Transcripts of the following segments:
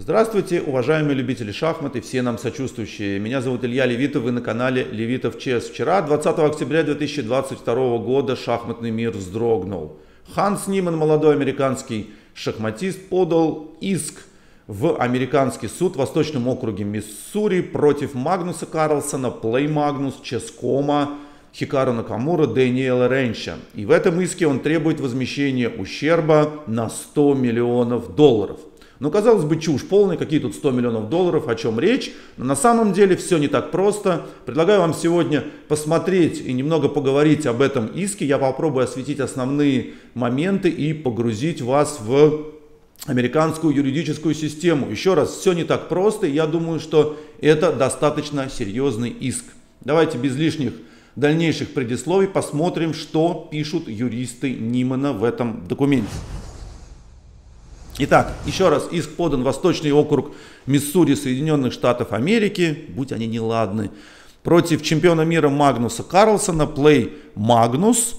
Здравствуйте, уважаемые любители шахмат и все нам сочувствующие. Меня зовут Илья Левитов, вы на канале Левитов ЧС. Вчера, 20 октября 2022 года, шахматный мир вздрогнул. Ханс Ниман, молодой американский шахматист, подал иск в американский суд в Восточном округе Миссури против Магнуса Карлсона, Play Magnus, Ческома, Хикару Накамура, Дэниела Ренча. И в этом иске он требует возмещения ущерба на $100 миллионов. Ну, казалось бы, чушь полная, какие тут $100 миллионов, о чем речь. Но на самом деле все не так просто. Предлагаю вам сегодня посмотреть и немного поговорить об этом иске. Я попробую осветить основные моменты и погрузить вас в американскую юридическую систему. Еще раз, все не так просто, и я думаю, что это достаточно серьезный иск. Давайте без лишних дальнейших предисловий посмотрим, что пишут юристы Нимана в этом документе. Итак, еще раз, иск подан в Восточный округ Миссури, Соединенных Штатов Америки, будь они неладны, против чемпиона мира Магнуса Карлсона, Play Magnus.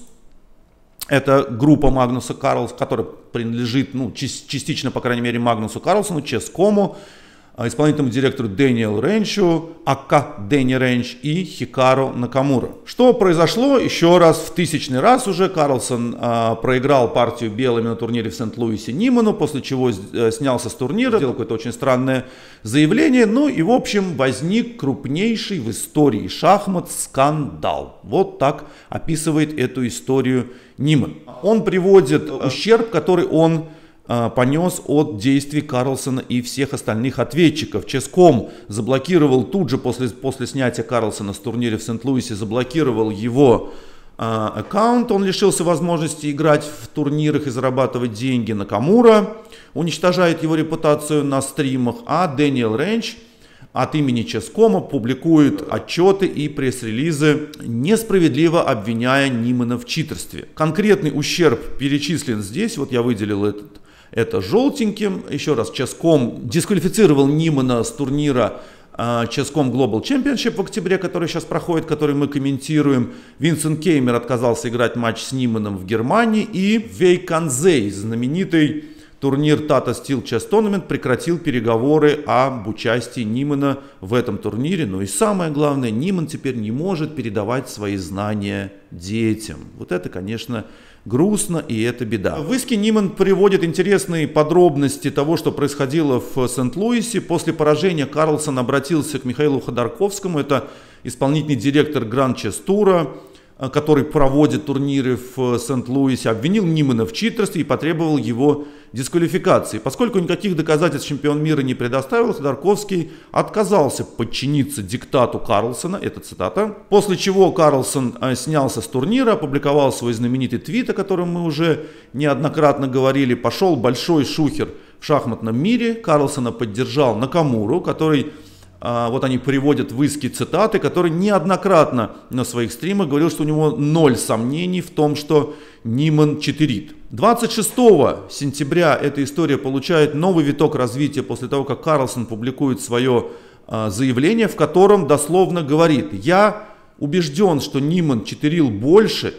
Это группа Магнуса Карлсона, которая принадлежит, частично, по крайней мере, Магнусу Карлсону, Ческому, исполнительному директору Дэниелу Ренчу, АК Дэнни Ренч и Хикару Накамура. Что произошло? Еще раз, в 1000-й раз уже Карлсон проиграл партию белыми на турнире в Сент-Луисе Ниману, после чего снялся с турнира, сделал какое-то очень странное заявление. Ну и в общем возник крупнейший в истории шахмат скандал. Вот так описывает эту историю Ниман. Он приводит ущерб, который он понес от действий Карлсона и всех остальных ответчиков. Ческом заблокировал тут же после снятия Карлсона с турнира в Сент-Луисе, заблокировал его аккаунт. Он лишился возможности играть в турнирах и зарабатывать деньги. Накамура уничтожает его репутацию на стримах, а Дэниел Ренч от имени Ческома публикует отчеты и пресс-релизы, несправедливо обвиняя Нимана в читерстве. Конкретный ущерб перечислен здесь, вот я выделил это желтеньким. Еще раз, Ческом дисквалифицировал Нимана с турнира Ческом Global Championship в октябре, который сейчас проходит, который мы комментируем. Винсент Кеймер отказался играть матч с Ниманом в Германии. И Вэй Канзей, знаменитый турнир Tata Steel Chess Tournament, прекратил переговоры об участии Нимана в этом турнире. Ну и самое главное, Ниман теперь не может передавать свои знания детям. Вот это, конечно, грустно, и это беда. В иске Ниман приводит интересные подробности того, что происходило в Сент-Луисе. После поражения Карлсон обратился к Михаилу Ходорковскому, это исполнительный директор Grand Chess Tour, который проводит турниры в Сент-Луисе, обвинил Нимана в читерстве и потребовал его дисквалификации. Поскольку никаких доказательств чемпион мира не предоставил, Ходорковский отказался подчиниться диктату Карлсона, это цитата, после чего Карлсон снялся с турнира, опубликовал свой знаменитый твит, о котором мы уже неоднократно говорили. Пошел большой шухер в шахматном мире, Карлсона поддержал Накамуру, который... Вот они приводят в иске цитаты, который неоднократно на своих стримах говорил, что у него 0 сомнений в том, что Ниман читерит. 26 сентября эта история получает новый виток развития после того, как Карлсон публикует свое заявление, в котором дословно говорит: «Я убежден, что Ниман читерил больше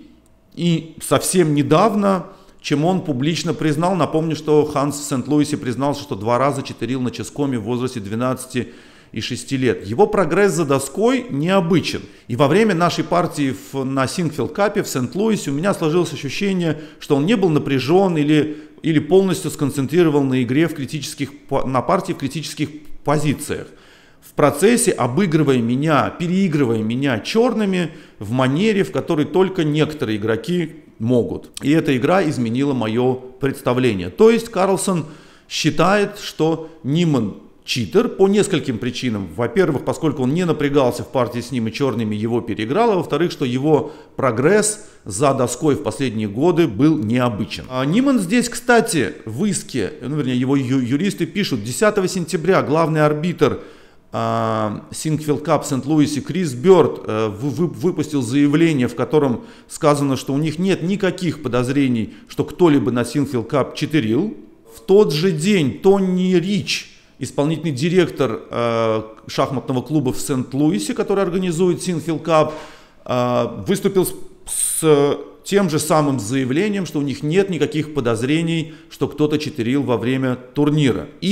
и совсем недавно, чем он публично признал». Напомню, что Ханс в Сент-Луисе признался, что 2 раза читерил на Ческоме в возрасте 12 и 6 лет. Его прогресс за доской необычен. И во время нашей партии на Синкфилд Капе в Сент-Луисе у меня сложилось ощущение, что он не был напряжен или полностью сконцентрирован на игре на партии в критических позициях. В процессе обыгрывая меня, переигрывая меня черными в манере, в которой только некоторые игроки могут. И эта игра изменила мое представление. То есть Карлсон считает, что Ниман читер по нескольким причинам. Во-первых, поскольку он не напрягался в партии с ним и черными его переиграл. А во-вторых, что его прогресс за доской в последние годы был необычен. Ниман здесь, кстати, в иске, его юристы пишут, 10 сентября главный арбитр Синкфилд Кап в Сент-Луисе Крис Бёрд выпустил заявление, в котором сказано, что у них нет никаких подозрений, что кто-либо на Синкфилд Кап читерил. В тот же день Тони Рич, исполнительный директор шахматного клуба в Сент-Луисе, который организует Синкфилд Кап, выступил с тем же самым заявлением, что у них нет никаких подозрений, что кто-то читерил во время турнира. И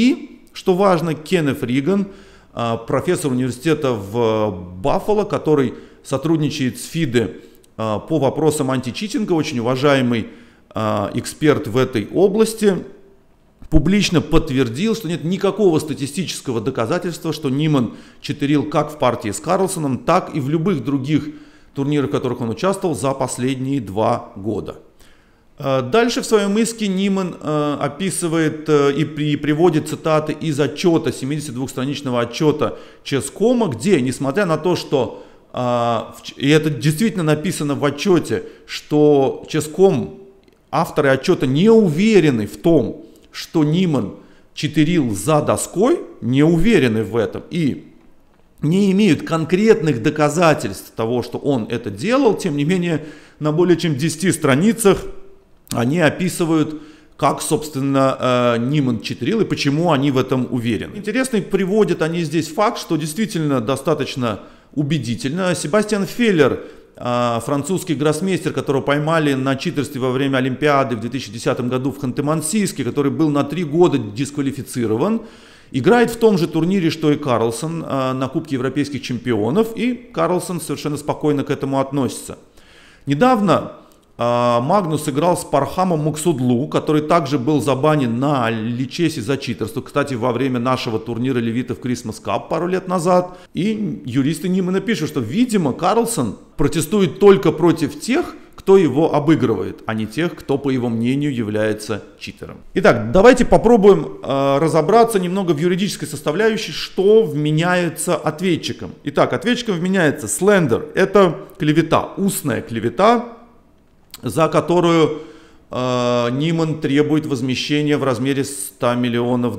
что важно, Кеннет Риган, профессор университета в Баффало, который сотрудничает с ФИДЕ по вопросам античитинга, очень уважаемый эксперт в этой области, публично подтвердил, что нет никакого статистического доказательства, что Ниман читерил как в партии с Карлсоном, так и в любых других турнирах, в которых он участвовал за последние 2 года. Дальше в своем иске Ниман описывает и приводит цитаты из отчета, 72-страничного отчета Ческома, где, несмотря на то, что, и это действительно написано в отчете, что Ческом, авторы отчета, не уверены в том, что Ниман читерил за доской, не уверены в этом и не имеют конкретных доказательств того, что он это делал, тем не менее на более чем 10 страницах они описывают, как, собственно, Ниман читерил и почему они в этом уверены. Интересно, приводят они здесь факт, что действительно достаточно убедительно. Себастьян Феллер, французский гроссмейстер, которого поймали на читерстве во время Олимпиады в 2010 году в Ханты-Мансийске, который был на 3 года дисквалифицирован, играет в том же турнире, что и Карлсон на Кубке Европейских чемпионов, и Карлсон совершенно спокойно к этому относится. Недавно Магнус играл с Пархамом Муксудлу, который также был забанен на Личесе за читерство. Кстати, во время нашего турнира левитов Christmas Cup пару лет назад. И юристы Нимана пишут, что, видимо, Карлсон протестует только против тех, кто его обыгрывает, а не тех, кто, по его мнению, является читером. Итак, давайте попробуем разобраться немного в юридической составляющей, что вменяется ответчикам. Итак, ответчикам вменяется слендер. Это клевета, устная клевета, за которую Ниман требует возмещения в размере $100 миллионов.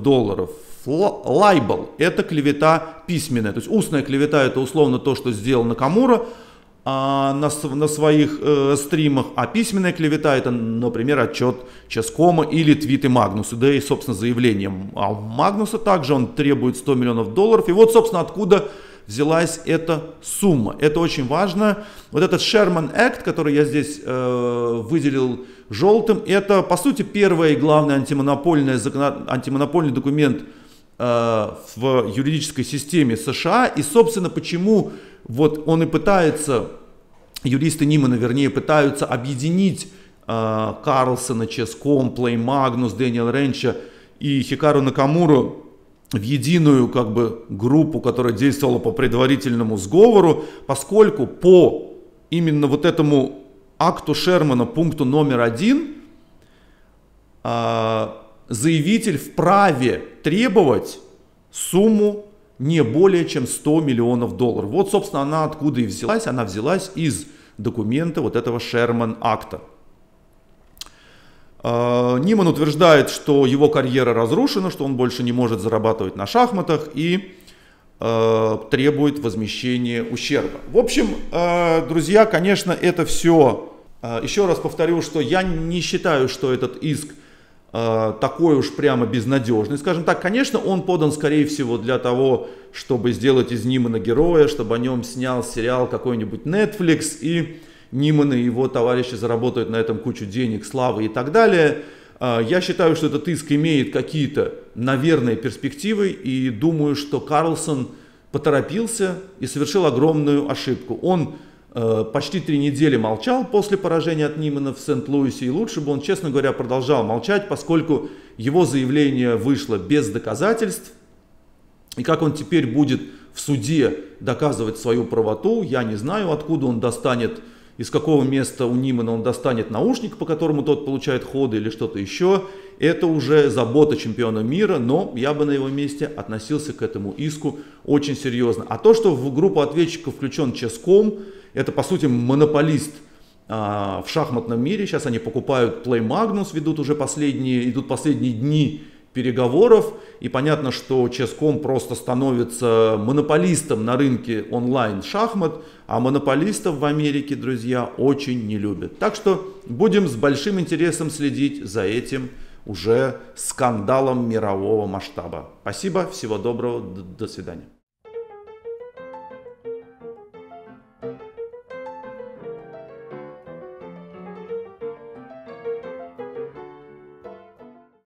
Лайбл – это клевета письменная, то есть устная клевета – это условно то, что сделал Накамура на своих стримах, а письменная клевета – это, например, отчет Ческома или твиты Магнуса, да и, собственно, заявление Магнуса также, он требует $100 миллионов. И вот, собственно, откуда взялась эта сумма. Это очень важно. Вот этот Sherman Act, который я здесь выделил желтым, это, по сути, первый и главный антимонопольный документ в юридической системе США. И, собственно, почему вот он и пытается, юристы Нимана, вернее, пытаются объединить Карлсона, Ческом, Плей Магнус, Дэниел Ренча и Хикару Накамуру в единую как бы группу, которая действовала по предварительному сговору, поскольку по именно вот этому акту Шермана, пункту номер 1, заявитель вправе требовать сумму не более чем $100 миллионов. Вот, собственно, она откуда и взялась. Она взялась из документа вот этого Шерман акта. Ниман утверждает, что его карьера разрушена, что он больше не может зарабатывать на шахматах и требует возмещения ущерба. В общем, друзья, конечно, это все. Еще раз повторю, что я не считаю, что этот иск такой уж прямо безнадежный. Скажем так, конечно, он подан, скорее всего, для того, чтобы сделать из Нимана героя, чтобы о нем снял сериал какой-нибудь Netflix, и Ниман и его товарищи заработают на этом кучу денег, славы и так далее. Я считаю, что этот иск имеет какие-то, наверное, перспективы, и думаю, что Карлсон поторопился и совершил огромную ошибку. Он почти 3 недели молчал после поражения от Нимана в Сент-Луисе, и лучше бы он, честно говоря, продолжал молчать, поскольку его заявление вышло без доказательств. И как он теперь будет в суде доказывать свою правоту, я не знаю, откуда он достанет, из какого места у Нимана он достанет наушник, по которому тот получает ходы или что-то еще. Это уже забота чемпиона мира, но я бы на его месте относился к этому иску очень серьезно. А то, что в группу ответчиков включен Ческом, это по сути монополист в шахматном мире. Сейчас они покупают Play Magnus, идут последние дни переговоров, и понятно, что Ческом просто становится монополистом на рынке онлайн шахмат, а монополистов в Америке, друзья, очень не любят. Так что будем с большим интересом следить за этим уже скандалом мирового масштаба. Спасибо, всего доброго, до свидания.